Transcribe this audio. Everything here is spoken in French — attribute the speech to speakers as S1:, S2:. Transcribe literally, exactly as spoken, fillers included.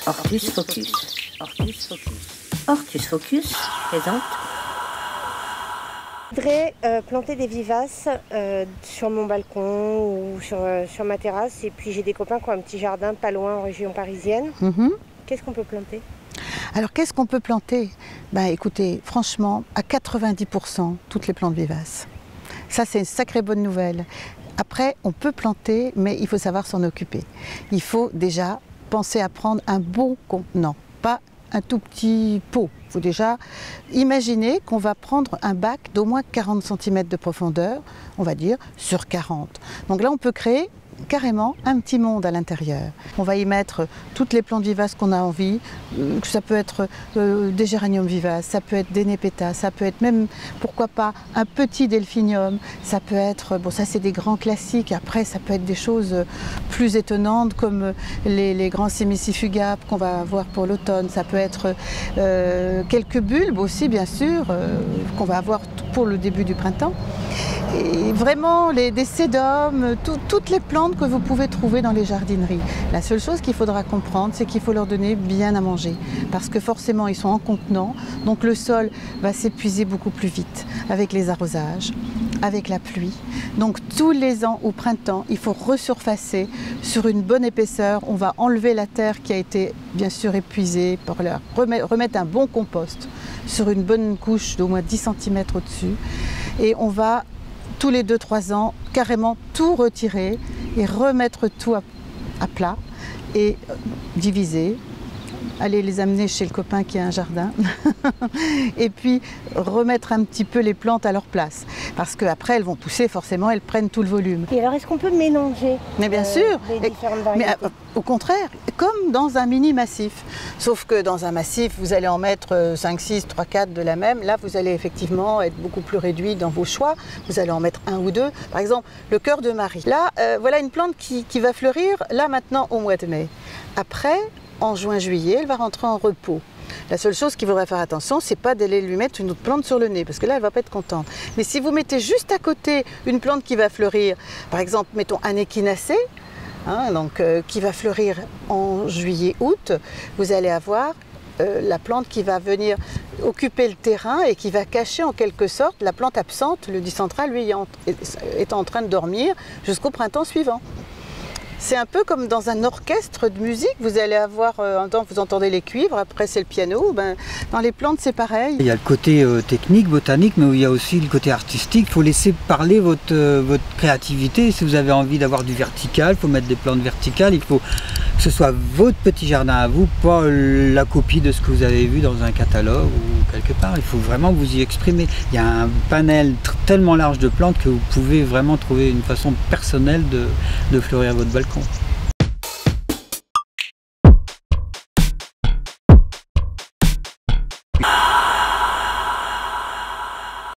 S1: Ortus Focus. Ortus Focus. Ortus Focus présente.
S2: Je voudrais euh, planter des vivaces euh, sur mon balcon ou sur, euh, sur ma terrasse. Et puis j'ai des copains qui ont un petit jardin pas loin en région parisienne.
S3: Mmh.
S2: Qu'est-ce qu'on peut planter?
S3: Alors qu'est-ce qu'on peut planter? Ben, écoutez, franchement, à quatre-vingt-dix pour cent, toutes les plantes vivaces. Ça, c'est une sacrée bonne nouvelle. Après, on peut planter, mais il faut savoir s'en occuper. Il faut déjà penser à prendre un bon contenant, pas un tout petit pot. Il faut déjà imaginer qu'on va prendre un bac d'au moins quarante centimètres de profondeur, on va dire, sur quarante. Donc là, on peut créer carrément un petit monde à l'intérieur. On va y mettre toutes les plantes vivaces qu'on a envie. Ça peut être euh, des géraniums vivaces, ça peut être des népétas, ça peut être même, pourquoi pas, un petit delphinium. Ça peut être, bon ça c'est des grands classiques, après ça peut être des choses plus étonnantes comme les, les grands sémicifugapes qu'on va avoir pour l'automne. Ça peut être euh, quelques bulbes aussi bien sûr, euh, qu'on va avoir pour le début du printemps. Et vraiment les, des sédums, tout, toutes les plantes que vous pouvez trouver dans les jardineries. La seule chose qu'il faudra comprendre, c'est qu'il faut leur donner bien à manger. Parce que forcément, ils sont en contenant, donc le sol va s'épuiser beaucoup plus vite avec les arrosages, avec la pluie. Donc tous les ans au printemps, il faut resurfacer sur une bonne épaisseur. On va enlever la terre qui a été bien sûr épuisée pour leur remettre un bon compost sur une bonne couche d'au moins dix centimètres au-dessus. Et on va tous les deux trois ans, carrément tout retirer et remettre tout à, à plat et diviser. Aller les amener chez le copain qui a un jardin et puis remettre un petit peu les plantes à leur place. Parce qu'après, elles vont pousser, forcément, elles prennent tout le volume.
S2: Et alors, est-ce qu'on peut mélanger
S3: Mais bien
S2: euh,
S3: sûr,
S2: les différentes variétés?
S3: Mais euh, au contraire, comme dans un mini massif. Sauf que dans un massif, vous allez en mettre cinq, six, trois, quatre de la même. Là, vous allez effectivement être beaucoup plus réduit dans vos choix. Vous allez en mettre un ou deux. Par exemple, le cœur de Marie. Là, euh, voilà une plante qui, qui va fleurir, là maintenant, au mois de mai. Après, en juin-juillet, elle va rentrer en repos. La seule chose qu'il faudra faire attention, c'est pas d'aller lui mettre une autre plante sur le nez, parce que là, elle va pas être contente. Mais si vous mettez juste à côté une plante qui va fleurir, par exemple, mettons un échinacée, hein, donc, euh, qui va fleurir en juillet-août, vous allez avoir euh, la plante qui va venir occuper le terrain et qui va cacher en quelque sorte la plante absente, le dicentral, lui, est en train de dormir jusqu'au printemps suivant. C'est un peu comme dans un orchestre de musique, vous allez avoir, euh, un temps vous entendez les cuivres, après c'est le piano, ben, dans les plantes c'est pareil.
S4: Il y a le côté euh, technique, botanique, mais il y a aussi le côté artistique. Il faut laisser parler votre, euh, votre créativité. Si vous avez envie d'avoir du vertical, il faut mettre des plantes verticales, il faut que ce soit votre petit jardin à vous, pas la copie de ce que vous avez vu dans un catalogue ou quelque part. Il faut vraiment vous y exprimer. Il y a un panel tellement large de plantes que vous pouvez vraiment trouver une façon personnelle de, de fleurir votre balcon.